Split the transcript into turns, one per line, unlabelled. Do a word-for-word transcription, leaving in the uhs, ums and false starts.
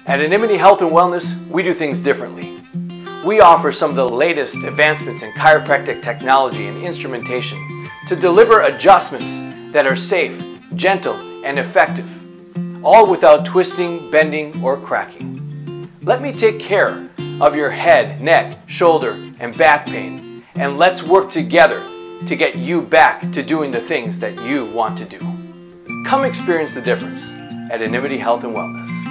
At Animity Health and Wellness, we do things differently. We offer some of the latest advancements in chiropractic technology and instrumentation to deliver adjustments that are safe, gentle, and effective, all without twisting, bending, or cracking. Let me take care of your head, neck, shoulder, and back pain, and let's work together to get you back to doing the things that you want to do. Come experience the difference at Animity Health and Wellness.